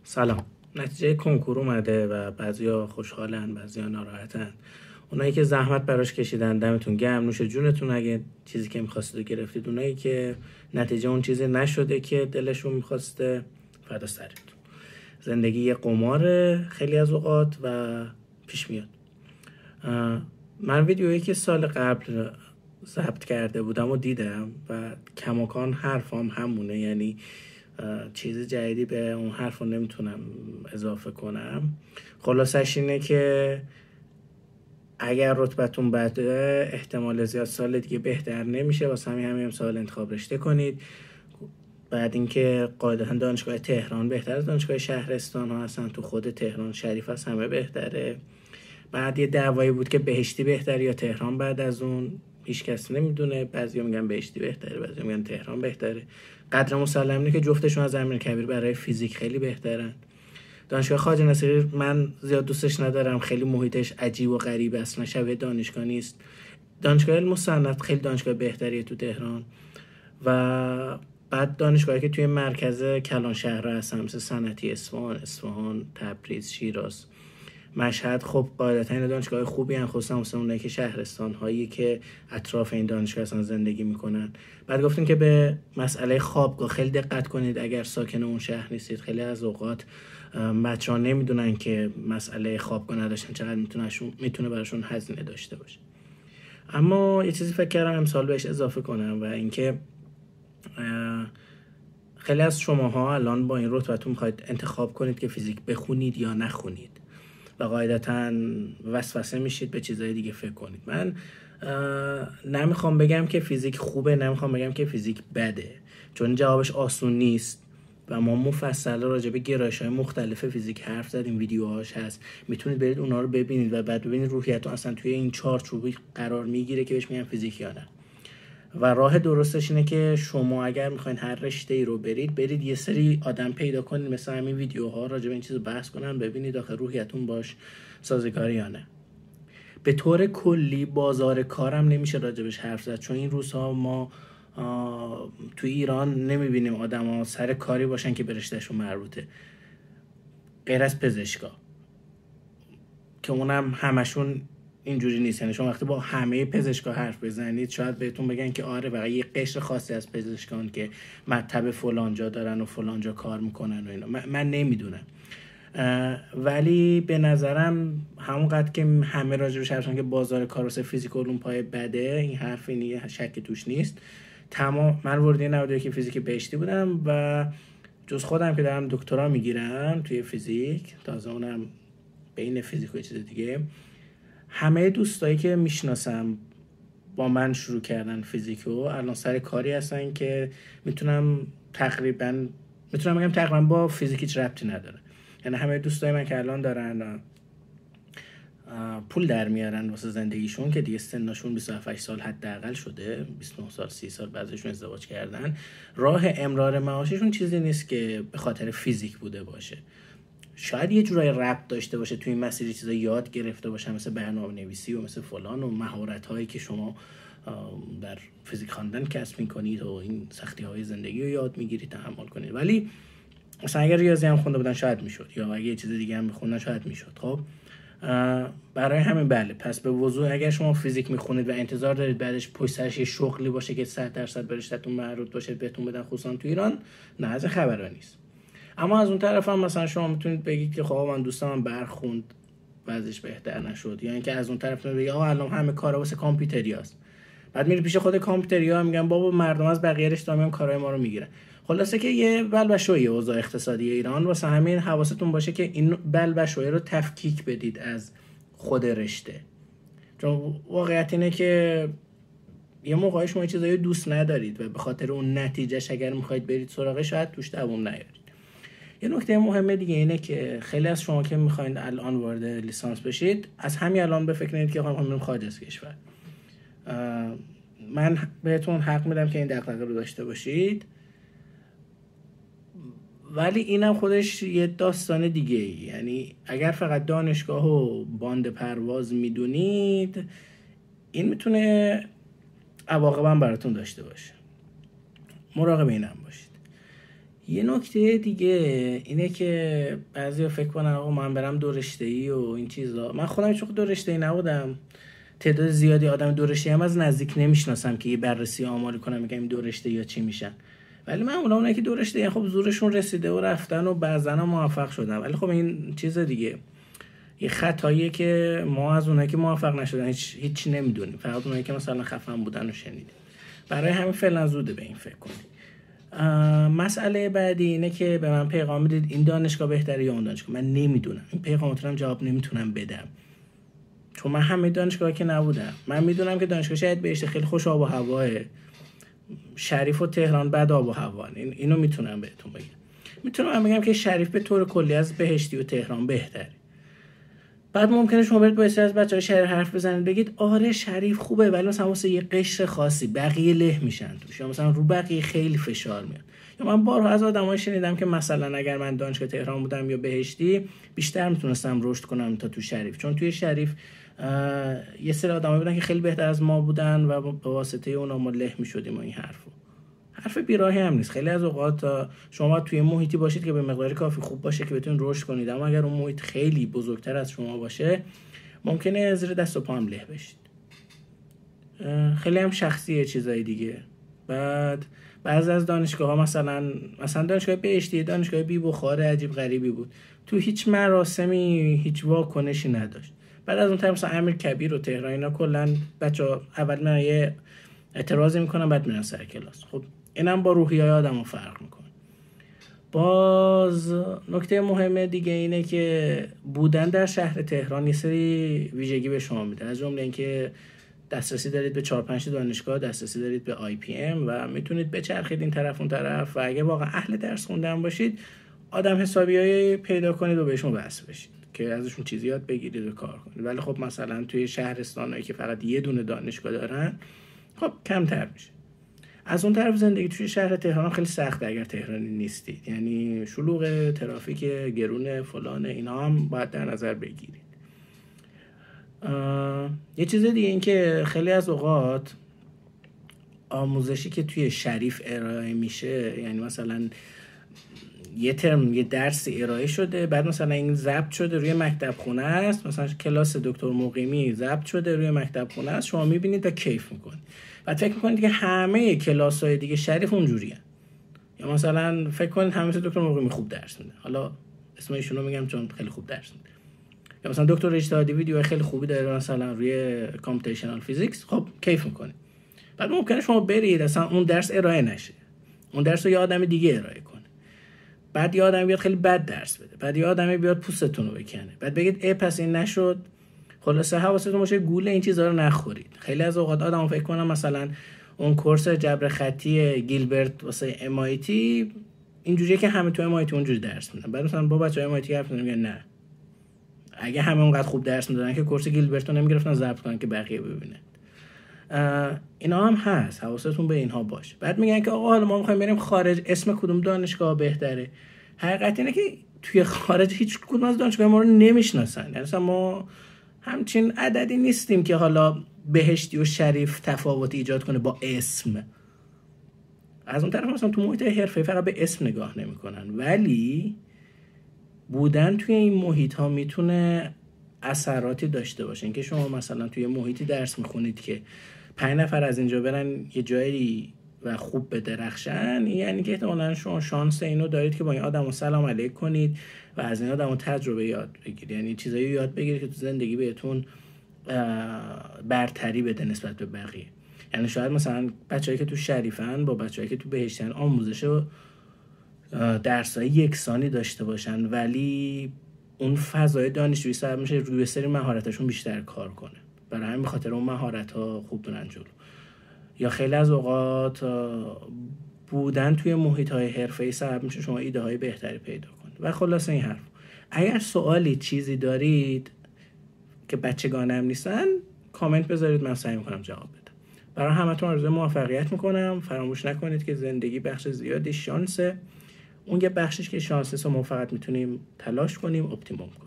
سلام. نتیجه کنکور اومده و بعضیا خوشحالن، بعضیا ناراحتن. اونایی که زحمت براش کشیدن دمتون گرم، نوش جونتون اگه چیزی که می‌خواستید رو گرفتید. اونایی که نتیجه اون چیزی نشده که دلشون می‌خواسته، فدا سرتون. زندگی یه قماره خیلی از اوقات و پیش میاد. من ویدیویی که سال قبل ضبط کرده بودم و دیدم و کماکان حرفام همونه، یعنی چیز جدیدی به اون حرف رو نمیتونم اضافه کنم. خلاصش اینه که اگر رتبتون بده احتمال زیاد سال دیگه بهتر نمیشه، واسه همین سال انتخاب رشته کنید. بعد اینکه قاعدتا دانشگاه تهران بهتر از دانشگاه شهرستان ها هستن، تو خود تهران شریف از همه بهتره. بعد یه دعوایی بود که بهشتی بهتره یا تهران بعد از اون، هیچ کس نمیدونه. بعضیا میگن بهشتی بهتره، بعضیا میگن تهران بهتره. قدر مسلم اینه که جفتشون از امیرکبیر برای فیزیک خیلی بهترن. دانشگاه خواجه نصیری من زیاد دوستش ندارم، خیلی محیطش عجیب و غریب، اصلا شبیه دانشگاه نیست. دانشگاه علم و صنعت خیلی دانشگاه بهتریه تو تهران. و بعد دانشگاهی که توی مرکز کلان شهر هستن مثل صنعتی اصفهان، تبریز، شیراز، مشهد، خب قاعدتا این دانشگاه خوبی ان، خصوصا مثلا اونایی که شهرستان هایی که اطراف این دانشگاه اصلا زندگی میکنن. بعد گفتیم که به مسئله خوابگاه خیلی دقت کنید اگر ساکن اون شهر نیستید. خیلی از اوقات بچه‌ها نمیدونن که مسئله خوابگاه نداشتن چقدر میتونه براشون هزینه داشته باشه. اما یه چیزی فکر کردم امسال بهش اضافه کنم و اینکه خیلی از شماها الان با این رتبتون میخواید انتخاب کنید که فیزیک بخونید یا نخونید و قاعدتاً وسوسه میشید به چیزهای دیگه فکر کنید. من نمیخوام بگم که فیزیک خوبه، نمیخوام بگم که فیزیک بده، چون جوابش آسون نیست و ما مفصل راجع به گرایش‌های مختلف فیزیک حرف زدیم، ویدیوهاش هست، میتونید برید اونا رو ببینید و بعد ببینید روحیتون اصلا توی این چارچوبی قرار میگیره که بهش میگن فیزیک یا نه. و راه درستش اینه که شما اگر میخواین هر رشته‌ای رو برید یه سری آدم پیدا کنید مثل همین ویدیوها راجع به این چیزو بحث کنن، ببینید آخه روحیتون باش سازگاره یا نه. به طور کلی بازار کارم نمیشه راجبش حرف زد، چون این روزها ما تو ایران نمیبینیم آدما سر کاری باشن که به رشتهشون مربوطه، غیر از پزشکا که اونم همشون اینجوری نیست. یعنی شما وقتی با همه پزشکا حرف بزنید شاید بهتون بگن که آره فقط یه قشر خاصی از پزشکان که مطب فلانجا دارن و فلانجا کار میکنن و اینا. من نمیدونم، ولی به نظرم همونقدر که همه راجبش حرفن که بازار کار واسه فیزیک و علوم پای بده، این حرف اینه، شک توش نیست. تمام من ورودی 91 فیزیک بهشتی بودم و جز خودم که دارم دکترا میگیرم توی فیزیک، تازه اونم بین فیزیک و چیز دیگه، همه دوستایی که میشناسم با من شروع کردن فیزیکو الان سر کاری هستن که میتونم بگم تقریبا با فیزیک هیچ ربطی نداره. یعنی همه دوستای من که الان دارن پول در میارن واسه زندگیشون که دیگه سنشون 27 سال حداقل شده، 29 سال 30 سال بعضیشون ازدواج کردن، راه امرار معاششون چیزی نیست که به خاطر فیزیک بوده باشه. شاید یه جورای ربط داشته باشه توی این مسیر، چیزا یاد گرفته باشن مثل برنامه‌نویسی و مثل فلان و مهارت‌هایی که شما در فیزیک خواندن کسب می‌کنید و این سختی‌های زندگی رو یاد می‌گیرید، تحمل کنید. ولی مثلا اگر ریاضی هم خونده بودن شاید میشد، یا اگه یه چیز دیگه هم می‌خوندن شاید میشد. خب برای همین بله، پس به وضوح اگر شما فیزیک می‌خونید و انتظار دارید بعدش پشت سرش یه شغلی باشه که 100% به رشته‌تون مربوط باشه بهتون بدن، خصوصا تو ایران، نه، از خبرا نیست. اما از اون طرف هم مثلا شما میتونید بگید که خب من دوستم برخوند بعضیش بهتر نشد، یا اینکه از اون طرف بگید الان همه کارا واسه کامپیوتریاست، بعد میری پیش خود کامپیوتریا میگن بابا مردم از بقیه رشته‌ها میان کارهای ما رو میگیرن. خلاصه که یه بلبشویه اوضاع اقتصادی ایران، واسه همین حواستون باشه که این بلبشویه رو تفکیک بدید از خود رشته، چون واقعیت اینه که یه موقعی شما چیزایی دوست ندارید و به خاطر اون نتیجهش اگر میخواید برید سراغش شاید توش دووم نیارید. یه نکته مهمه دیگه اینه که خیلی از شما که میخواین الان وارد لیسانس بشید از همین الان به فکر نید که خواهم بریم خارج از کشور. من بهتون حق میدم که این دغدغه رو داشته باشید، ولی اینم خودش یه داستان دیگه ای. یعنی اگر فقط دانشگاه و باند پرواز میدونید این میتونه عواقب هم براتون داشته باشه، مراقب اینم باشید. یه نکته دیگه اینه که بعضیا فکر کنن آقا من برم دو رشته‌ای و این چیزا. من خودم چون دو رشته‌ای نبودم، تعداد زیادی آدم دو رشته‌ای هم از نزدیک نمیشناسم که یه بررسی آماری کنم میگم این دو رشته‌ای یا چی میشن. ولی من اونایی که دو رشته‌ای خب زورشون رسیده و رفتن و بعضنا موفق شدن. ولی خب این چیز دیگه، یه خطاییه که ما از اونایی که موفق نشدن هیچ نمیدونیم، فقط اونایی که مثلا خفن بودن رو شنیدیم. برای همین فعلا زوده به این فکر کنید. مسئله بعدی اینه که به من پیغام میدید این دانشگاه بهتره یا اون دانشگاه. من نمیدونم، این پیغاماتونم جواب نمیتونم بدم، چون من همه دانشگاه که نبودم. من میدونم که دانشگاه شاید بهشت خیلی خوش آب و هواه، شریف و تهران بد آب و هوا. اینو میتونم بهتون بگم. میتونم بگم که شریف به طور کلی از بهشتی و تهران بهتره. بعد ممکنه شما برید با بسیاری از بچه‌های شهر حرف بزنید بگید آره شریف خوبه، ولی مثلا واسه یه قشر خاصی بقیه له میشن توش، یا مثلا رو بقیه خیلی فشار میاد. یا من بارها از آدمای شنیدم که مثلا اگر من دانشگاه تهران بودم یا بهشتی بیشتر میتونستم رشد کنم تا تو شریف، چون توی شریف یه سری آدمایی بودن که خیلی بهتر از ما بودن و به واسطه اونا ما له میشدیم و این حرف بیراهی هم نیست. خیلی از اوقات شما توی محیطی باشید که به مقدار کافی خوب باشه که بتونید رشد کنید، اما اگر اون محیط خیلی بزرگتر از شما باشه ممکنه زیر دست و پا هم له بشید. خیلی هم شخصیه چیزای دیگه. بعد بعضی از دانشگاه‌ها مثلا دانشگاه بهشتی دانشگاه بی بخار عجیب غریبی بود، تو هیچ مراسمی هیچ واکنشی نداشت. بعد از اون طرف مثلا امیر کبیر و تهران اینا کلا بچا اول من یه اعتراضی میکنن بعد میرن سر کلاس. خب اینم با روحیه‌های آدمو فرق میکنه. باز نکته مهم دیگه اینه که بودن در شهر تهران یه سری ویژگی به شما میده، از جمله اینکه دسترسی دارید به 4-5 دانشگاه، دسترسی دارید به IPM و میتونید بچرخید این طرف اون طرف، و اگه واقعا اهل درس خوندن باشید آدم حسابیایی پیدا کنید و بهشون وصل بشید که ازشون چیزی یاد بگیرید و کار کنید. ولی خب مثلا توی شهرستانایی که فقط یه دونه دانشگاه دارن خب کمتر میشه. از اون طرف زندگی توی شهر تهران خیلی سخته اگر تهرانی نیستید، یعنی شلوغ، ترافیک، گرون، فلان، اینا هم باید در نظر بگیرید. یه چیز دیگه این که خیلی از اوقات آموزشی که توی شریف ارائه میشه، یعنی مثلا یه ترم یه درسی ارائه شده، بعد مثلا این ضبط شده روی مکتب خونه است، مثلا کلاس دکتر مقیمی ضبط شده روی مکتب خونه است، شما میبینید و کیف میکنید. بعد فکر میکنید که همه کلاس‌های دیگه شریف اونجوریه، یا مثلا فکر کنید همه دکتر مقیمی خوب درس میده، حالا اسم ایشونو میگم چون خیلی خوب درس میده، یا مثلا دکتر اجتهادی ویدیو خیلی خوبی داره مثلا روی کامپیوتیشنال فیزیکس، خب کیف میکنید. بعد ممکنه شما برید اصلا اون درس ارائه نشه، اون درس رو یه آدم دیگه ارائه کنه، بعد یه آدمی بیاد خیلی بد درس بده، بعد یه آدمی بیاد پوستتون رو بکنه، بعد بگید پس این نشد. خلاصه حواستون باشه گول این چیزا رو نخورید. خیلی از اوقات آدمو فکر کنم مثلا اون کورس جبر خطی گیلبرت واسه MIT اینجوریه که همه تو MIT اونجوری درس میدن. بعد مثلا با بچه‌های MIT حرف میزنن میگن نه، اگه همه اونقدر خوب درس میدادن که کورس گیلبرت رو نمیگرفتن ضبط کنن که بقیه ببینن. اینا هم هست، حواستون به اینها باشه. بعد میگن که آقا حالا ما میخوایم بریم خارج، اسم کدوم دانشگاه بهتره؟ حقیقت اینه که توی خارج هیچ کدوم از دانشگاه ما رو نمیشناسن. یعنی مثلا ما همچین عددی نیستیم که حالا بهشتی و شریف تفاوتی ایجاد کنه با اسم. از اون طرف مثلا تو محیط حرفه‌ای فقط به اسم نگاه نمی‌کنن، ولی بودن توی این محیط ها میتونه اثراتی داشته باشه. اینکه شما مثلا توی محیطی درس میخونید که 5 نفر از اینجا برن یه جایی و خوب بدرخشن، یعنی که احتمالاً شما شانس اینو دارید که با این آدمو سلام علیک کنید و از این آدمو تجربه یاد بگیرید، یعنی چیزایی یاد بگیرید که تو زندگی بهتون برتری بده نسبت به بقیه. یعنی شاید مثلا بچه‌ای که تو شریفن با بچه‌ای که تو بهشتن آموزش و درسای یکسانی داشته باشن، ولی اون فضای دانشجویی سبب میشه روی سری مهارتاشون بیشتر کار کنه، برای همین بخاطر اون مهارت‌ها خوب برن جلو. یا خیلی از اوقات بودن توی محیط‌های حرفه‌ای سبب میشه شما ایده‌های بهتری پیدا کنید. و خلاصه این حرف، اگر سوالی چیزی دارید که بچگانه هم نیستن کامنت بذارید، من سعی میکنم جواب بدم. برای همتون آرزوی موفقیت میکنم. فراموش نکنید که زندگی بخش زیادی شانسه، اون یه بخشش که شانسه ما فقط میتونیم تلاش کنیم اپتیموم کنیم.